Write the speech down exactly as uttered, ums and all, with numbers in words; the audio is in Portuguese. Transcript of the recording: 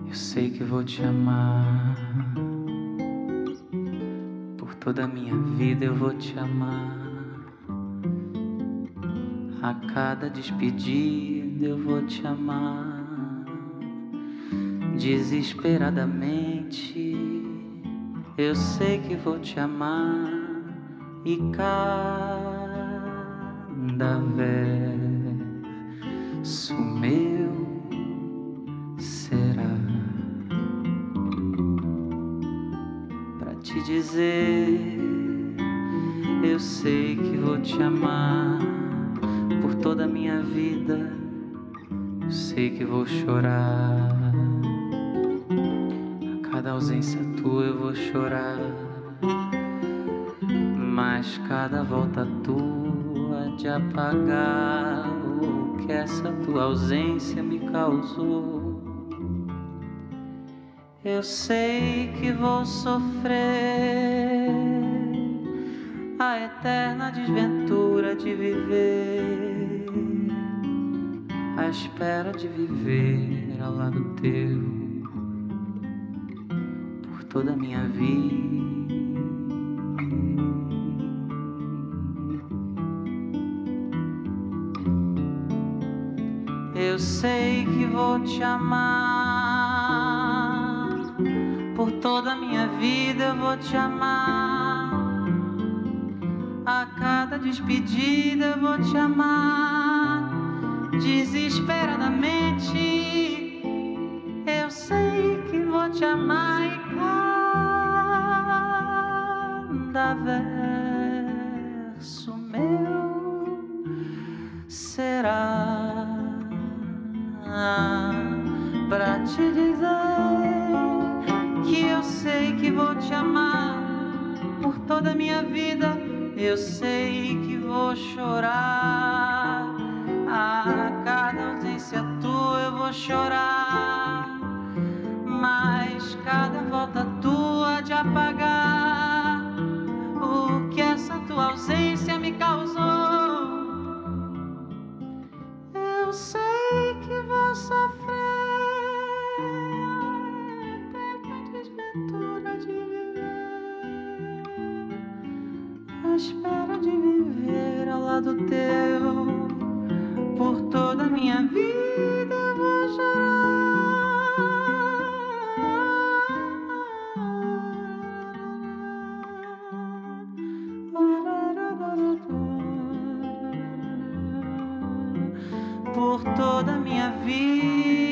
Eu sei que vou te amar. Por toda a minha vida eu vou te amar. A cada despedida eu vou te amar. Desesperadamente eu sei que vou te amar. E cada verso meu será pra te dizer: eu sei que vou te amar. Por toda a minha vida eu sei que vou chorar. A cada ausência tua eu vou chorar. Mas cada volta tua de apagar o que essa tua ausência me causou. Eu sei que vou sofrer a eterna desventura de viver à espera de viver ao lado teu por toda a minha vida. Eu sei que vou te amar. Por toda a minha vida eu vou te amar. A cada despedida eu vou te amar. Desesperadamente eu sei que vou te amar. E cada verso meu será pra te dizer que eu sei que vou te amar. Por toda a minha vida eu sei que vou chorar. A cada ausência tua eu vou chorar. Mas cada volta tua de apagar o que essa tua ausência me causou. Eu sei que vou sofrer a eterna desventura de viver à espera de viver ao lado teu. Por toda a minha vida eu vou chorar. Por toda a minha vida